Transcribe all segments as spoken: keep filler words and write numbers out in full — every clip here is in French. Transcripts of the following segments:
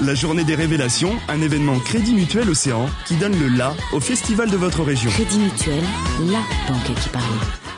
La journée des révélations, un événement Crédit Mutuel Océan qui donne le la au festival de votre région. Crédit Mutuel, la banque qui parle.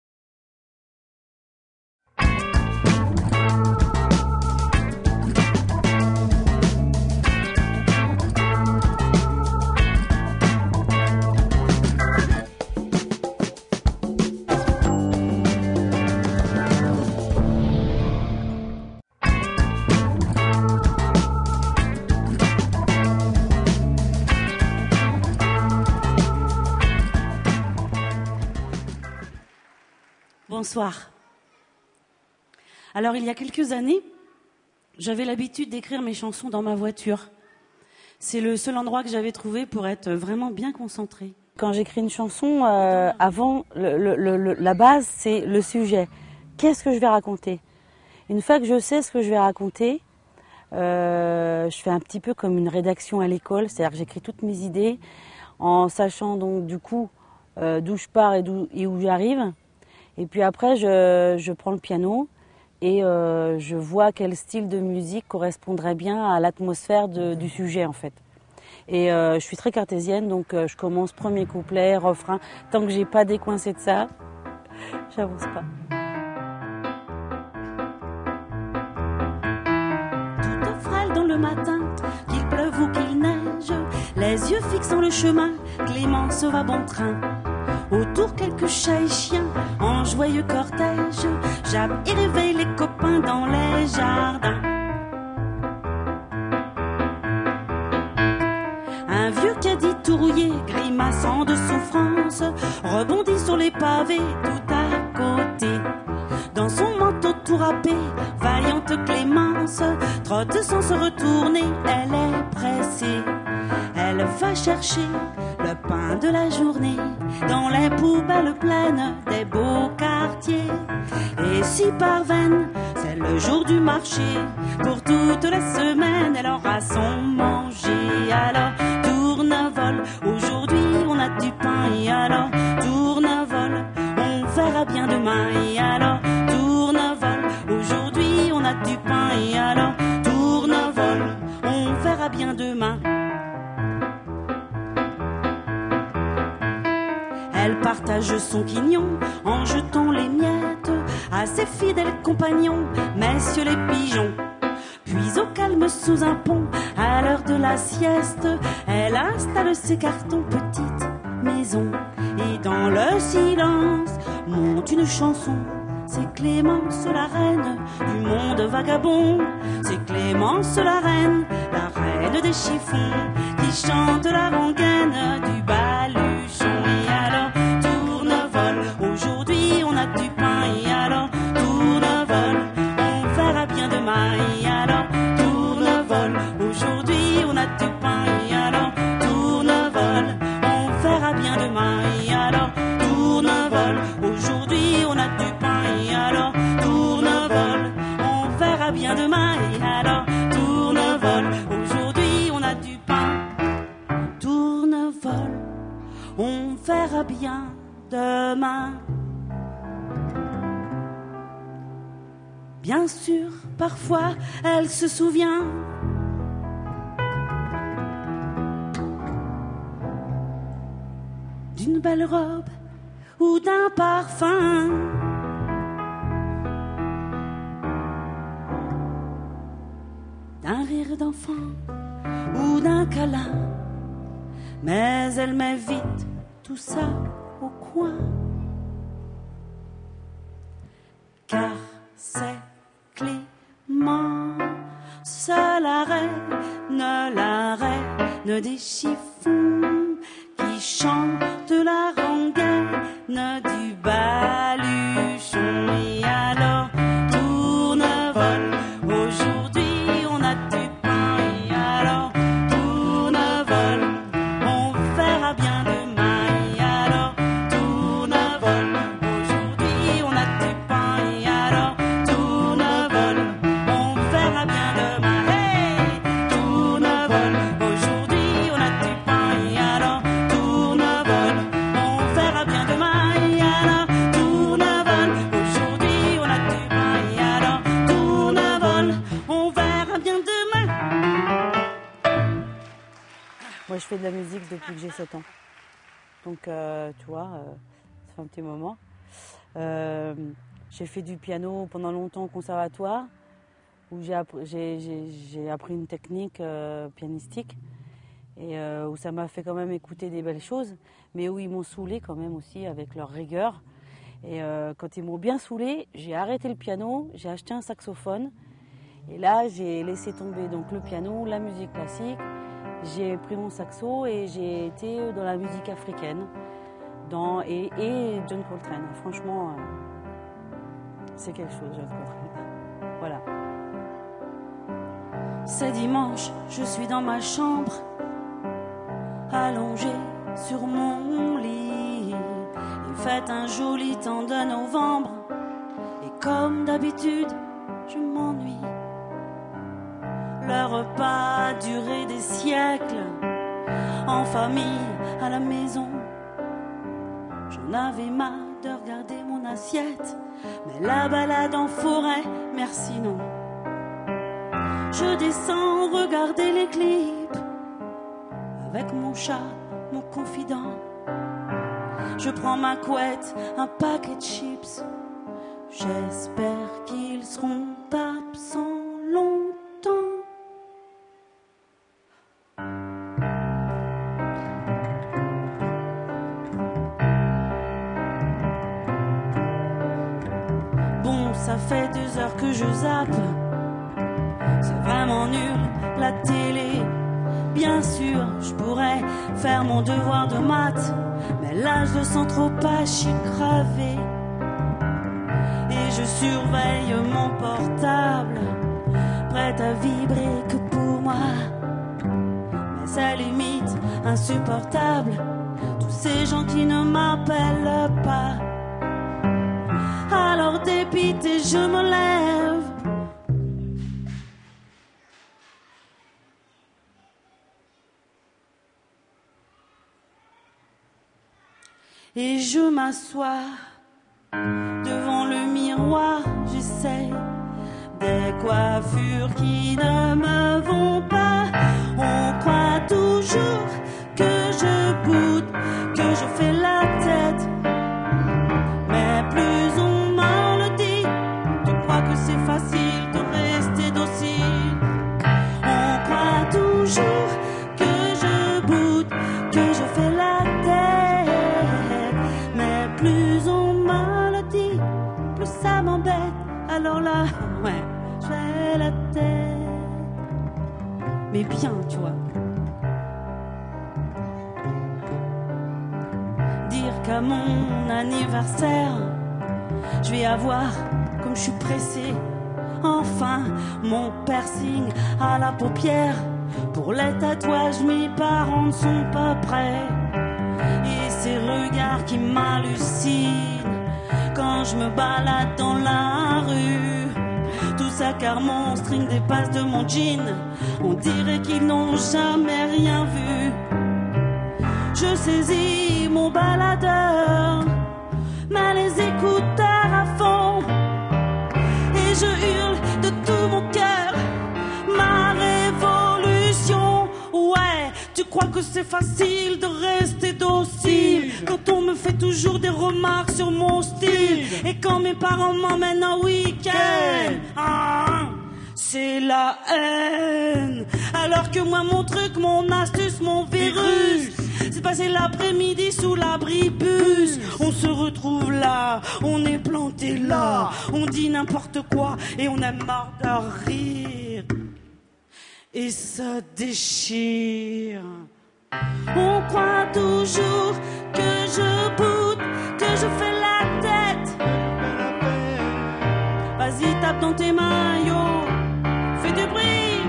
Bonsoir. Alors, il y a quelques années, j'avais l'habitude d'écrire mes chansons dans ma voiture. C'est le seul endroit que j'avais trouvé pour être vraiment bien concentrée. Quand j'écris une chanson, euh, avant, le, le, le, la base, c'est le sujet. Qu'est-ce que je vais raconter? Une fois que je sais ce que je vais raconter, euh, je fais un petit peu comme une rédaction à l'école, c'est-à-dire que j'écris toutes mes idées en sachant donc du coup euh, d'où je pars et, d'où, et où j'arrive. Et puis après, je, je prends le piano et euh, je vois quel style de musique correspondrait bien à l'atmosphère de, du sujet, en fait. Et euh, je suis très cartésienne, donc euh, je commence premier couplet, refrain. Tant que j'ai pas décoincé de ça, j'avance pas. Toute frêle dans le matin, qu'il pleuve ou qu'il neige, les yeux fixant le chemin, Clémence va bon train. Autour quelques chats et chiens en joyeux cortège, jappe et réveille les copains dans les jardins. Un vieux caddie tout rouillé, grimaçant de souffrance, rebondit sur les pavés tout à côté. Dans son manteau tout râpé, vaillante Clémence trotte sans se retourner, elle est pressée. Elle va chercher le pain de la journée dans les poubelles pleines des beaux quartiers. Et si par veine, c'est le jour du marché, pour toute la semaine, elle aura son manger. Alors, tourne-vol, aujourd'hui on a du pain. Et alors, tourne-vol, on verra bien demain. Et alors, tourne-vol, aujourd'hui on a du pain. Et alors, tourne-vol, on verra bien demain. Elle partage son quignon en jetant les miettes à ses fidèles compagnons, messieurs les pigeons. Puis au calme sous un pont, à l'heure de la sieste, elle installe ses cartons, petite maison. Et dans le silence monte une chanson. C'est Clémence la reine du monde vagabond. C'est Clémence la reine, la reine des chiffons, qui chante la rengaine du baluchon. Et alors, tourne-vol, aujourd'hui on a du pain. Et alors, tourne-vol, on verra bien demain. Et alors, tourne-vol, aujourd'hui on a du pain. Et alors, tourne-vol, on verra bien demain. Et alors, tourne-vol, aujourd'hui on a du pain. Et alors, tourne-vol, on verra bien demain. Et alors, tourne-vol, aujourd'hui on a du pain. Tourne-vol, on verra bien demain. Bien sûr, parfois, elle se souvient d'une belle robe ou d'un parfum, d'un rire d'enfant ou d'un câlin. Mais elle met vite tout ça au coin, car c'est Clémence, la reine, la reine des chiffons, qui chante la rengaine du baluchon. Et alors, tourne-vol, aujourd'hui on a du pain. Et alors, tourne-vol, on verra bien demain. Et alors, tourne-vol, aujourd'hui on a du pain. Et alors, tourne-vol, on verra bien demain. Hey, tourne-vol, aujourd'hui on a du pain. Et alors, tourne-vol, on verra bien demain. Et alors, tourne-vol. Moi, je fais de la musique depuis que j'ai sept ans. Donc, euh, tu vois, euh, ça fait un petit moment. Euh, j'ai fait du piano pendant longtemps au conservatoire, où j'ai appris, j'ai, j'ai, j'ai appris une technique euh, pianistique, et euh, où ça m'a fait quand même écouter des belles choses, mais où ils m'ont saoulé quand même aussi avec leur rigueur. Et euh, quand ils m'ont bien saoulé, j'ai arrêté le piano, j'ai acheté un saxophone, et là, j'ai laissé tomber donc le piano, la musique classique. J'ai pris mon saxo et j'ai été dans la musique africaine dans, et, et John Coltrane. Franchement, euh, c'est quelque chose, John Coltrane. Voilà. C'est dimanche, je suis dans ma chambre, allongée sur mon lit. Il fait un joli temps de novembre, et comme d'habitude, je m'ennuie. Le repas a duré des siècles, en famille, à la maison. J'en avais marre de regarder mon assiette, mais la balade en forêt, merci non. Je descends regarder les clips, avec mon chat, mon confident. Je prends ma couette, un paquet de chips. J'espère qu'ils seront absents longtemps. Ça fait deux heures que je zappe. C'est vraiment nul, la télé. Bien sûr, je pourrais faire mon devoir de maths, mais là je le sens trop pas, je suis cravé. Et je surveille mon portable, prête à vibrer que pour moi. Mais c'est limite insupportable, tous ces gens qui ne m'appellent pas. Alors dépité, je me lève. Et je m'assois devant le miroir, j'essaie des coiffures qui ne me vont pas. On croit toujours que je boude, que je fais la tête, mais plus on c'est facile de rester docile. On croit toujours que je boude, que je fais la tête, mais plus on me le dit, plus ça m'embête. Alors là, ouais, je fais la tête. Mais bien, tu vois. Dire qu'à mon anniversaire, je vais avoir, comme je suis pressée, enfin mon piercing à la paupière. Pour les tatouages, mes parents ne sont pas prêts. Et ces regards qui m'hallucinent quand je me balade dans la rue. Tout ça car mon string dépasse de mon jean. On dirait qu'ils n'ont jamais rien vu. Je saisis mon baladeur, mais les écouteurs à fond, et je hurle de tout mon cœur ma révolution. Ouais, tu crois que c'est facile de rester docile quand on me fait toujours des remarques sur mon style, et quand mes parents m'emmènent en week-end, ah, c'est la haine. Alors que moi mon truc, mon astuce, mon virus, c'est passer l'après-midi sous l'abribus. On se retrouve là, on est planté là, on dit n'importe quoi et on a marre de rire. Et ça déchire. On croit toujours que je boude, que je fais la tête. Vas-y, tape dans tes maillots, fais du bruit.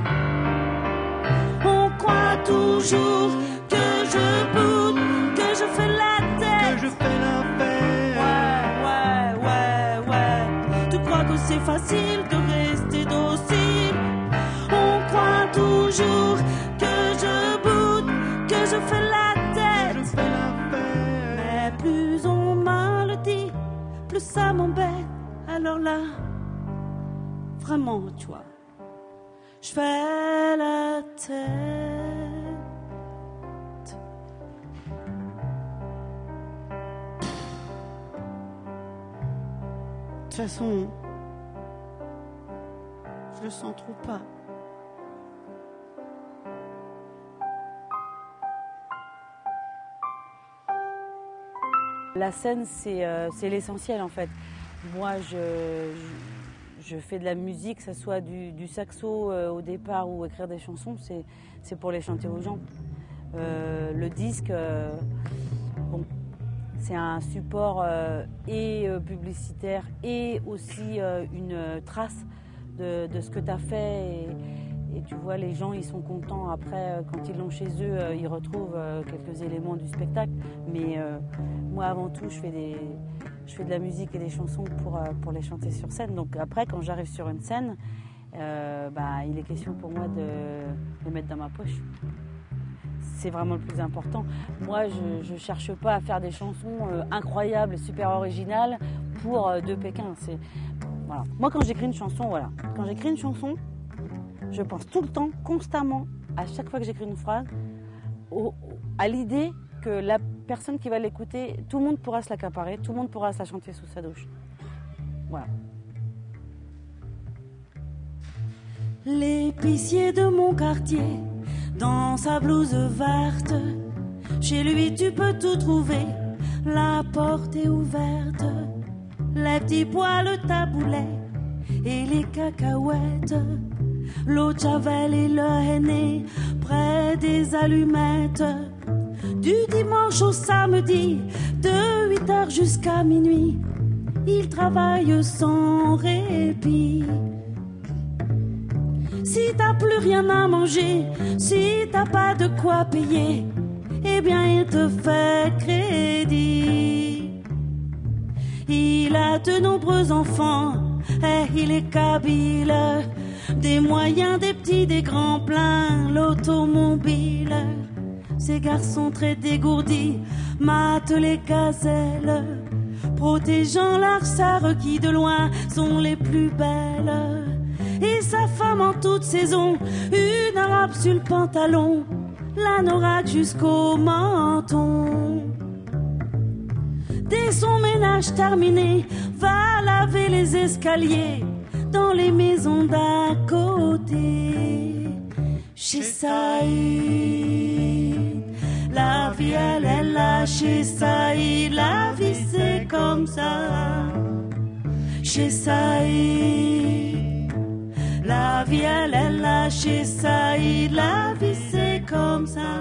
On croit toujours que je boude, que je fais la tête, que je fais la fête. Ouais, ouais, ouais, ouais. Tu crois que c'est facile de rester docile? On croit toujours que je boude, que je fais la tête, Que je fais la fête. mais plus on me le dit, plus ça m'embête. Alors là, vraiment, tu vois, je fais la tête. façon, je le sens trop pas. La scène, c'est euh, c'est l'essentiel en fait. Moi, je, je, je fais de la musique, que ce soit du, du saxo euh, au départ ou écrire des chansons, c'est c'est pour les chanter aux gens. Euh, le disque, euh, bon, c'est un support euh, et euh, publicitaire et aussi euh, une trace de, de ce que tu as fait. Et, et tu vois, les gens, ils sont contents. Après, euh, quand ils l'ont chez eux, euh, ils retrouvent euh, quelques éléments du spectacle. Mais euh, moi, avant tout, je fais, des, je fais de la musique et des chansons pour, euh, pour les chanter sur scène. Donc après, quand j'arrive sur une scène, euh, bah, il est question pour moi de les mettre dans ma poche. C'est vraiment le plus important. Moi, je ne cherche pas à faire des chansons euh, incroyables, super originales pour euh, de Pékin. C'est, voilà. Moi, quand j'écris une chanson, voilà. Quand j'écris une chanson, je pense tout le temps, constamment, à chaque fois que j'écris une phrase, au, à l'idée que la personne qui va l'écouter, tout le monde pourra se l'accaparer, tout le monde pourra se la chanter sous sa douche. Voilà. L'épicier de mon quartier, dans sa blouse verte, chez lui tu peux tout trouver, la porte est ouverte, les petits pois, le taboulet et les cacahuètes, l'eau de javel et le henné près des allumettes, du dimanche au samedi, de huit heures jusqu'à minuit, il travaille sans répit. Si t'as plus rien à manger, si t'as pas de quoi payer, eh bien il te fait crédit. Il a de nombreux enfants, et il est kabyle, des moyens, des petits, des grands, plein l'automobile. Ces garçons très dégourdis matent les gazelles, protégeant leurs sœurs qui de loin sont les plus belles. Et sa femme en toute saison, une arabe sur le pantalon, l'anorak jusqu'au menton. Dès son ménage terminé, va laver les escaliers dans les maisons d'à côté. Chez Saïd, la vie elle est là. Chez Saïd, la vie c'est comme ça. Chez Saïd, la vie elle est là. Chez Saïd, la vie c'est comme ça.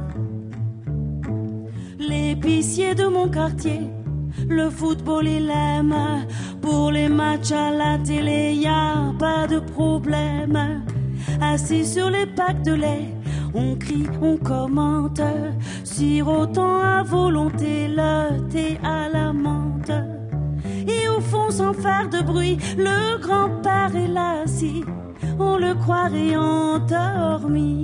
L'épicier de mon quartier, le football il aime. Pour les matchs à la télé, y a pas de problème. Assis sur les packs de lait, on crie, on commente, sirotant à volonté le thé à la menthe. Et au fond, sans faire de bruit, le grand-père est là assis, on le croirait endormi.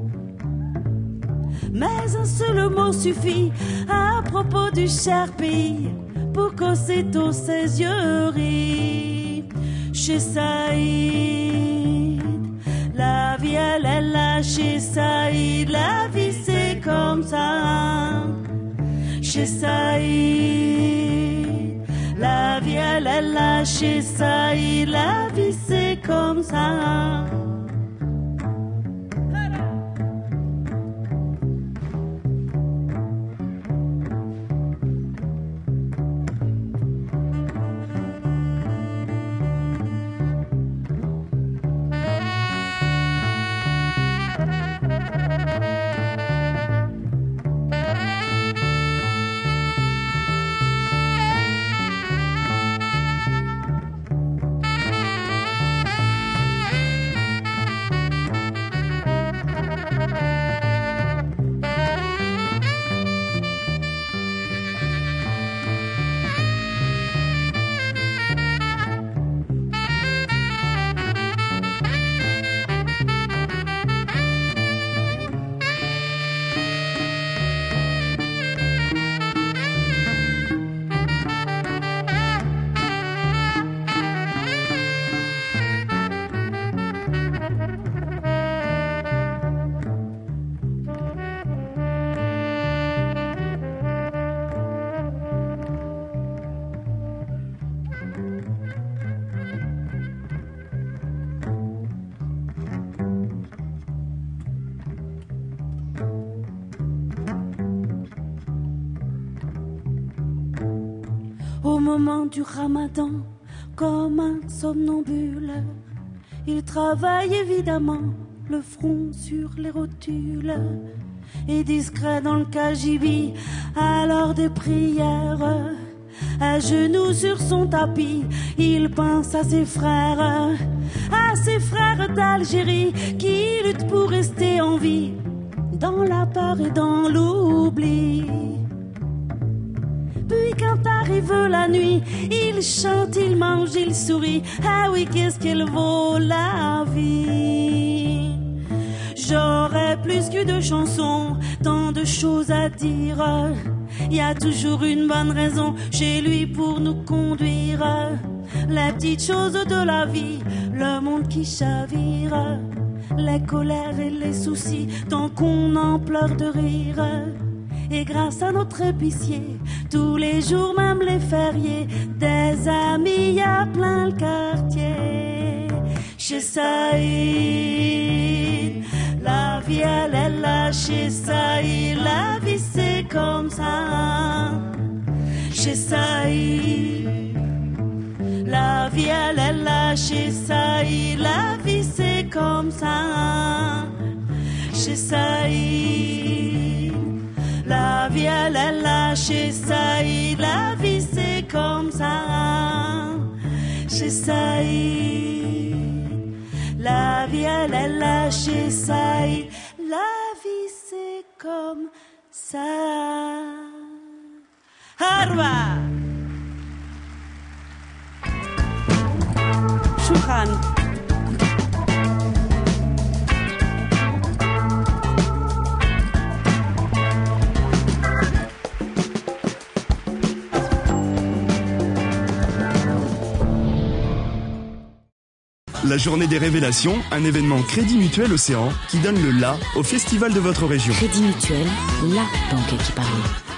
Mais un seul mot suffit à propos du cher pays pour qu'aussitôt ses yeux rient. Chez Saïd, la vie elle est là. Chez Saïd, la vie c'est comme ça. Chez Saïd, la vie elle est là. Chez Saïd, la vie c'est comme ça. moment du ramadan, comme un somnambule, il travaille évidemment, le front sur les rotules, et discret dans le cagibi, à l'heure des prières, à genoux sur son tapis, il pense à ses frères, à ses frères d'Algérie, qui luttent pour rester en vie, dans la peur et dans l'oubli. Puis quand arrive la nuit, il chante, il mange, il sourit. Ah oui, qu'est-ce qu'elle vaut la vie. J'aurais plus qu'une chanson, tant de choses à dire. Y a toujours une bonne raison chez lui pour nous conduire. Les petites choses de la vie, le monde qui chavire, les colères et les soucis, tant qu'on en pleure de rire. Et grâce à notre épicier, tous les jours, même les fériés, des amis, y a plein le quartier. Chez Saïd, la vie elle est là. Chez Saïd, la vie c'est comme ça. Chez Saïd, la vie elle est là. Chez Saïd, la vie c'est comme ça. Chez Saïd, la vie elle est là. Chez Saïd, la vie c'est comme ça. Chez Saïd, la vie elle est là. Chez Saïd, la vie c'est comme ça. Harwa Shukran. La journée des révélations, un événement Crédit Mutuel Océan qui donne le la au festival de votre région. Crédit Mutuel, la banque qui parle.